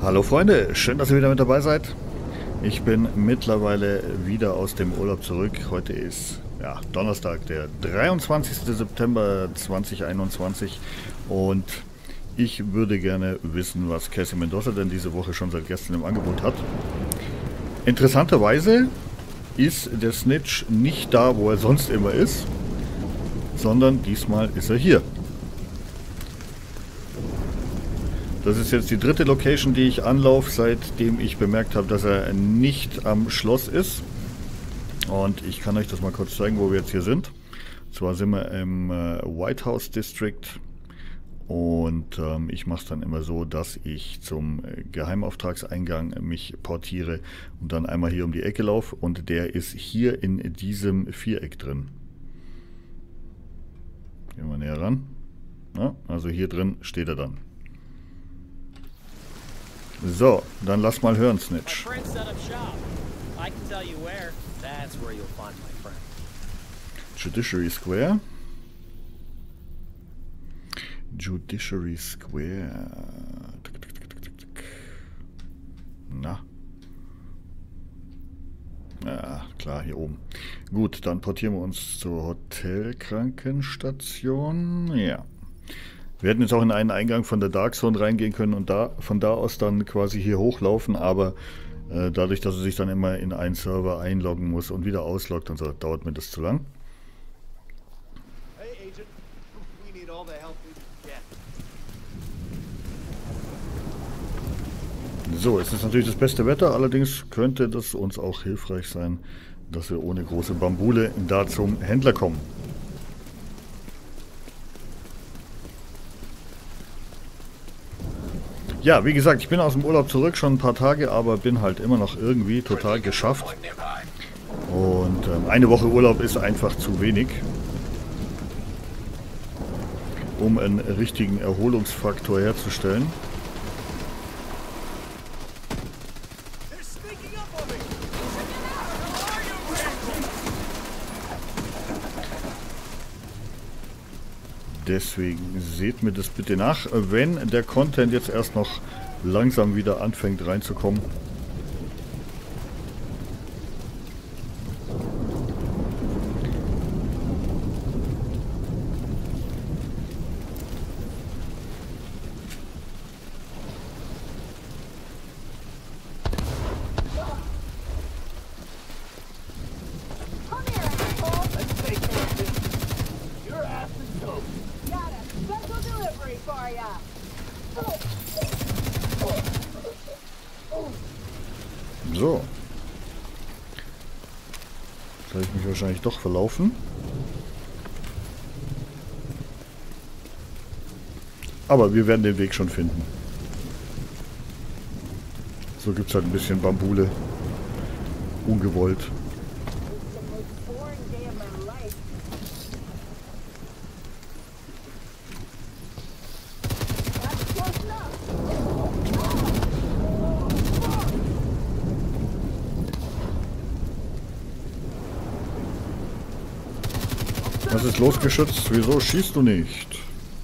Hallo Freunde, schön, dass ihr wieder mit dabei seid. Ich bin mittlerweile wieder aus dem Urlaub zurück. Heute ist Donnerstag, der 23. September 2021 und ich würde gerne wissen, was Cassie Mendoza denn diese Woche schon seit gestern im Angebot hat. Interessanterweise ist der Snitch nicht da, wo er sonst immer ist, sondern diesmal ist er hier. Das ist jetzt die dritte Location, die ich anlaufe, seitdem ich bemerkt habe, dass er nicht am Schloss ist. Und ich kann euch das mal kurz zeigen, wo wir jetzt hier sind. Und zwar sind wir im White House District. Und ich mache es dann immer so, dass ich zum Geheimauftragseingang mich portiere und dann einmal hier um die Ecke laufe. Und der ist hier in diesem Viereck drin. Gehen wir näher ran. Ja, also hier drin steht er dann. So, dann lass mal hören, Snitch. Judiciary Square. Judiciary Square. Na. Ja, klar, hier oben. Gut, dann portieren wir uns zur Hotelkrankenstation. Ja. Wir hätten jetzt auch in einen Eingang von der Dark Zone reingehen können und von da aus dann quasi hier hochlaufen, aber dadurch, dass er sich dann immer in einen Server einloggen muss und wieder ausloggt und so, dauert mir das zu lang. So, es ist natürlich das beste Wetter, allerdings könnte das uns auch hilfreich sein, dass wir ohne große Bambule da zum Händler kommen. Ja, wie gesagt, ich bin aus dem Urlaub zurück, schon ein paar Tage, aber bin halt immer noch irgendwie total geschafft. Und eine Woche Urlaub ist einfach zu wenig, um einen richtigen Erholungsfaktor herzustellen. Deswegen seht mir das bitte nach, wenn der Content jetzt erst noch langsam wieder anfängt reinzukommen. So. Jetzt habe ich mich wahrscheinlich doch verlaufen. Aber wir werden den Weg schon finden. So gibt es halt ein bisschen Bambule. Ungewollt. Was ist los, Geschütz? Wieso schießt du nicht?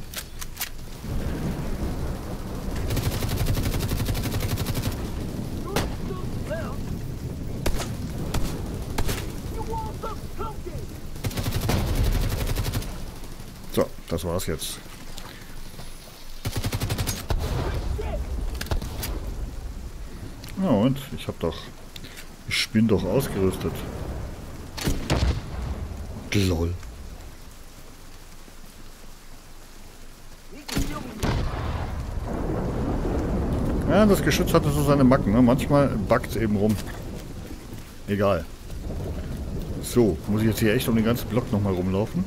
So, das war's jetzt. Ja, und? Ich bin doch ausgerüstet. Lol. Ja, das Geschütz hatte so seine Macken, ne? Manchmal buggt es eben rum. Egal. So, muss ich jetzt hier echt um den ganzen Block nochmal rumlaufen?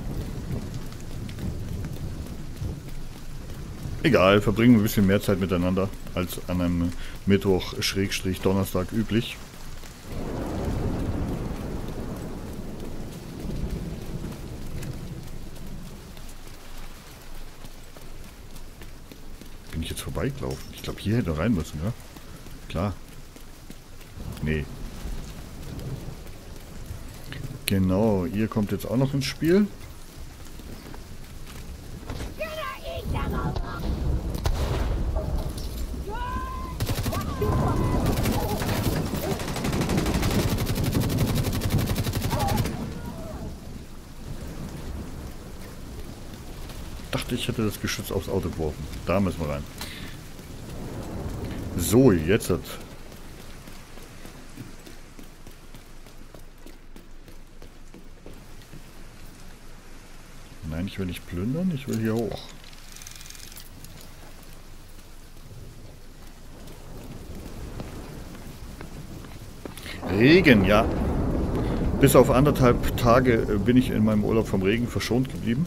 Egal, verbringen wir ein bisschen mehr Zeit miteinander als an einem Mittwoch/Donnerstag üblich. Bin ich jetzt vorbeigelaufen? Ich glaube, hier hätte er rein müssen, ja? Klar. Nee. Genau, ihr kommt jetzt auch noch ins Spiel. dachte, ich hätte das Geschütz aufs Auto geworfen. Da müssen wir rein. So, jetzt hat... Nein, ich will nicht plündern, ich will hier hoch. Regen, ja. Bis auf 1,5 Tage bin ich in meinem Urlaub vom Regen verschont geblieben.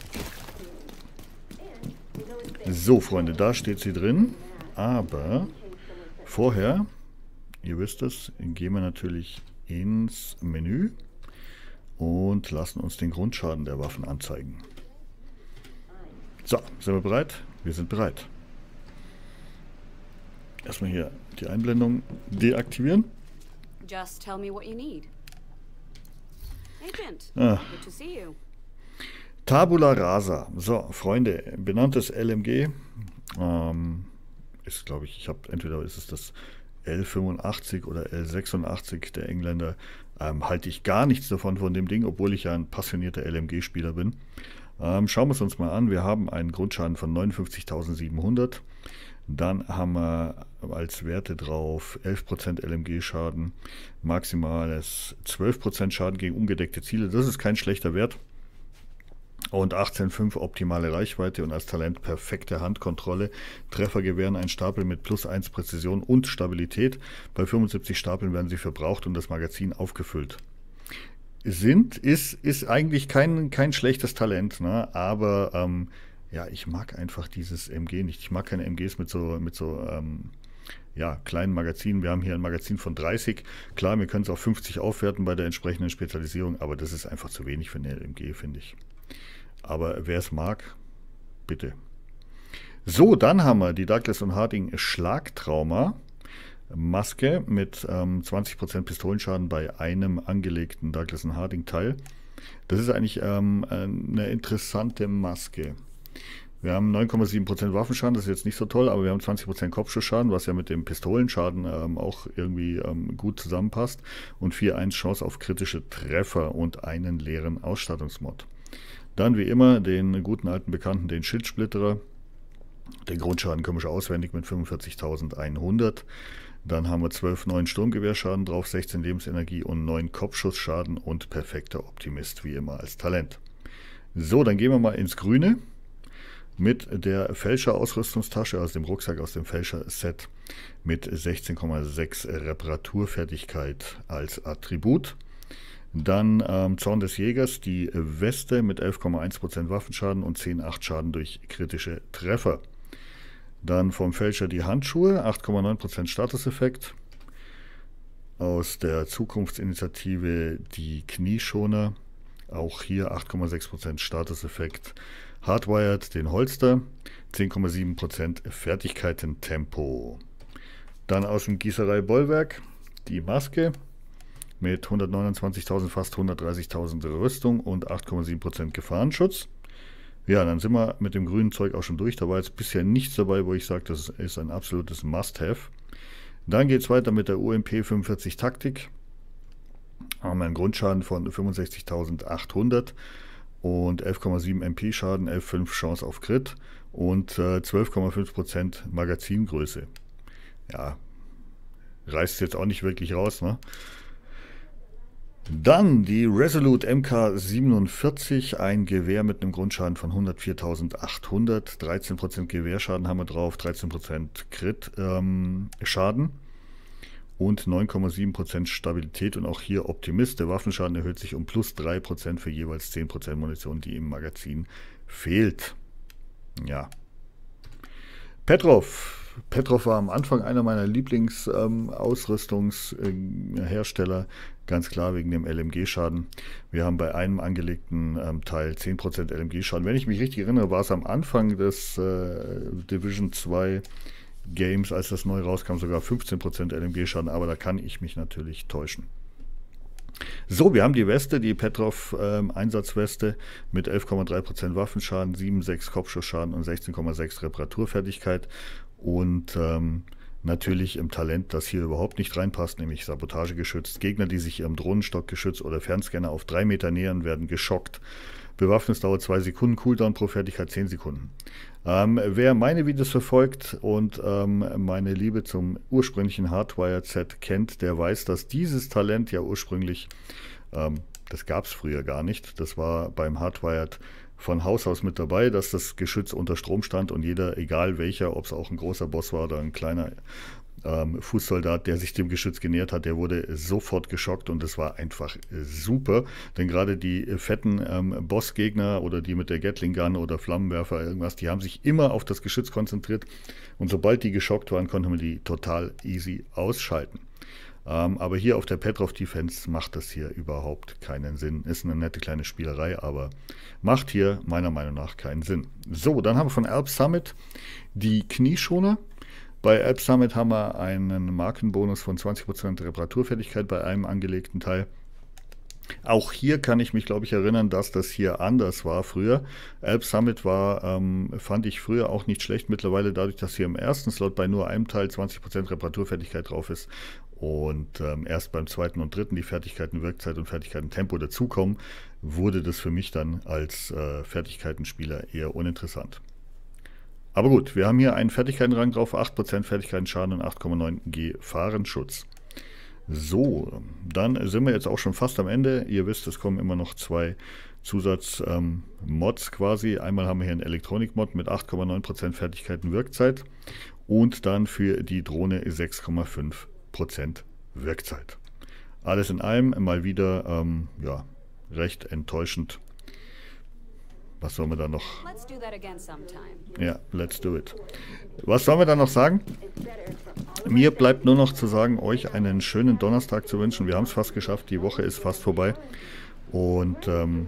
So, Freunde, da steht sie drin. Aber vorher, ihr wisst es, gehen wir natürlich ins Menü und lassen uns den Grundschaden der Waffen anzeigen. So, sind wir bereit? Wir sind bereit. Erstmal hier die Einblendung deaktivieren. Just tell me what you need. Agent, Ah. good to see you. Tabula Rasa. So, Freunde, benanntes LMG. Ist, glaube ich, entweder ist es das L85 oder L86 der Engländer. Halte ich gar nichts davon von dem Ding, obwohl ich ja ein passionierter LMG-Spieler bin. Schauen wir es uns mal an. Wir haben einen Grundschaden von 59.700. Dann haben wir als Werte drauf 11% LMG-Schaden, maximales 12% Schaden gegen ungedeckte Ziele. Das ist kein schlechter Wert. Und 18,5 optimale Reichweite und als Talent perfekte Handkontrolle. Treffer gewähren einen Stapel mit +1 Präzision und Stabilität. Bei 75 Stapeln werden sie verbraucht und das Magazin aufgefüllt. Ist eigentlich kein schlechtes Talent, ne? Aber ja, ich mag einfach dieses MG nicht. Ich mag keine MGs mit so kleinen Magazinen. Wir haben hier ein Magazin von 30. Klar, wir können es auf 50 aufwerten bei der entsprechenden Spezialisierung, aber das ist einfach zu wenig für eine LMG, finde ich. Aber wer es mag, bitte. So, dann haben wir die Douglas & Harding Schlagtrauma Maske mit 20% Pistolenschaden bei einem angelegten Douglas & Harding Teil. Das ist eigentlich eine interessante Maske. Wir haben 9,7% Waffenschaden, das ist jetzt nicht so toll, aber wir haben 20% Kopfschussschaden, was ja mit dem Pistolenschaden auch irgendwie gut zusammenpasst. Und 4,1 Chance auf kritische Treffer und einen leeren Ausstattungsmod. Dann wie immer den guten alten Bekannten, den Schildsplitterer. Den Grundschaden können wir schon auswendig mit 45.100. Dann haben wir 12,9 Sturmgewehrschaden drauf, 16 Lebensenergie und 9 Kopfschussschaden und perfekter Optimist, wie immer als Talent. So, dann gehen wir mal ins Grüne mit der Fälscher-Ausrüstungstasche aus dem Rucksack aus dem Fälscher-Set mit 16,6 Reparaturfertigkeit als Attribut. Dann Zorn des Jägers, die Weste mit 11,1% Waffenschaden und 10,8 Schaden durch kritische Treffer. Dann vom Fälscher die Handschuhe, 8,9% Statuseffekt. Aus der Zukunftsinitiative die Knieschoner, auch hier 8,6% Statuseffekt. Hardwired den Holster, 10,7% Fertigkeiten-Tempo. Dann aus dem Gießerei Bollwerk die Maske mit 129.000, fast 130.000 Rüstung und 8,7% Gefahrenschutz. Ja, dann sind wir mit dem grünen Zeug auch schon durch. Da war jetzt bisher nichts dabei, wo ich sage, das ist ein absolutes Must-Have. Dann geht es weiter mit der UMP 45 Taktik. Haben wir einen Grundschaden von 65.800 und 11,7 MP-Schaden, 11,5 Chance auf Crit und 12,5% Magazingröße. Ja, reißt jetzt auch nicht wirklich raus, ne? Dann die Resolute MK47, ein Gewehr mit einem Grundschaden von 104.800, 13% Gewehrschaden haben wir drauf, 13% Crit-Schaden und 9,7% Stabilität und auch hier Optimist. Der Waffenschaden erhöht sich um +3% für jeweils 10% Munition, die im Magazin fehlt. Ja. Petrov war am Anfang einer meiner Lieblingsausrüstungshersteller, ganz klar wegen dem LMG-Schaden. Wir haben bei einem angelegten Teil 10% LMG-Schaden. Wenn ich mich richtig erinnere, war es am Anfang des Division 2 Games, als das neu rauskam, sogar 15% LMG-Schaden, aber da kann ich mich natürlich täuschen. So, wir haben die Weste, die Petrov Einsatzweste mit 11,3% Waffenschaden, 7,6 Kopfschussschaden und 16,6 Reparaturfertigkeit. Und natürlich im Talent, das hier überhaupt nicht reinpasst, nämlich Sabotagegeschützt. Gegner, die sich ihrem Drohnenstockgeschütz oder Fernscanner auf 3 Meter nähern, werden geschockt. Bewaffnungsdauer 2 Sekunden, Cooldown pro Fertigkeit 10 Sekunden. Wer meine Videos verfolgt und meine Liebe zum ursprünglichen Hardwired-Set kennt, der weiß, dass dieses Talent ja ursprünglich, das gab es früher gar nicht, das war beim Hardwired von Haus aus mit dabei, dass das Geschütz unter Strom stand und jeder, egal welcher, ob es auch ein großer Boss war oder ein kleiner Fußsoldat, der sich dem Geschütz genähert hat, der wurde sofort geschockt und das war einfach super, denn gerade die fetten Bossgegner oder die mit der Gatling Gun oder Flammenwerfer irgendwas, die haben sich immer auf das Geschütz konzentriert und sobald die geschockt waren, konnte man die total easy ausschalten. Aber hier auf der Petrov Defense macht das hier überhaupt keinen Sinn. Ist eine nette kleine Spielerei, aber macht hier meiner Meinung nach keinen Sinn. So, dann haben wir von Alp Summit die Knieschoner. Bei Alp Summit haben wir einen Markenbonus von 20% Reparaturfertigkeit bei einem angelegten Teil. Auch hier kann ich mich, glaube ich, erinnern, dass das hier anders war früher. Alp Summit war, fand ich früher auch nicht schlecht. Mittlerweile dadurch, dass hier im ersten Slot bei nur einem Teil 20% Reparaturfertigkeit drauf ist und erst beim zweiten und dritten die Fertigkeiten Wirkzeit und Fertigkeiten Tempo dazukommen, wurde das für mich dann als Fertigkeitenspieler eher uninteressant. Aber gut, wir haben hier einen Fertigkeitenrang drauf, 8% Fertigkeitenschaden und 8,9 Gefahrenschutz. So, dann sind wir jetzt auch schon fast am Ende. Ihr wisst, es kommen immer noch zwei Zusatzmods quasi. Einmal haben wir hier einen Elektronik-Mod mit 8,9% Fertigkeitenwirkzeit und dann für die Drohne 6,5% Wirkzeit. Alles in allem mal wieder ja, recht enttäuschend. Was sollen wir da noch? Ja, let's do it. Was sollen wir da noch sagen? Mir bleibt nur noch zu sagen, euch einen schönen Donnerstag zu wünschen. Wir haben es fast geschafft, die Woche ist fast vorbei. Und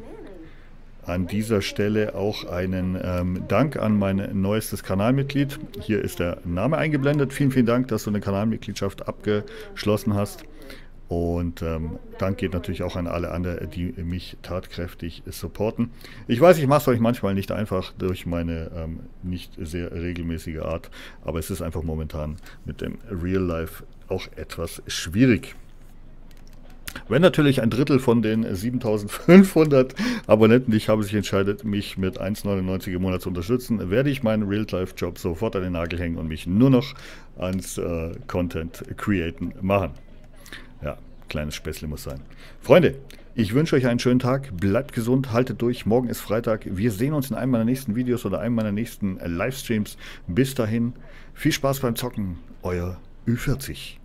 an dieser Stelle auch einen Dank an mein neuestes Kanalmitglied. Hier ist der Name eingeblendet. Vielen, vielen Dank, dass du eine Kanalmitgliedschaft abgeschlossen hast. Und Dank geht natürlich auch an alle anderen, die mich tatkräftig supporten. Ich weiß, ich mache es euch manchmal nicht einfach durch meine nicht sehr regelmäßige Art, aber es ist einfach momentan mit dem Real Life auch etwas schwierig. Wenn natürlich ein Drittel von den 7500 Abonnenten, die ich habe, sich entscheidet, mich mit 1,99 im Monat zu unterstützen, werde ich meinen Real-Life-Job sofort an den Nagel hängen und mich nur noch ans Content-Createn machen. Ja, kleines Späßle muss sein. Freunde, ich wünsche euch einen schönen Tag, bleibt gesund, haltet durch, morgen ist Freitag. Wir sehen uns in einem meiner nächsten Videos oder einem meiner nächsten Livestreams. Bis dahin, viel Spaß beim Zocken, euer Ü40.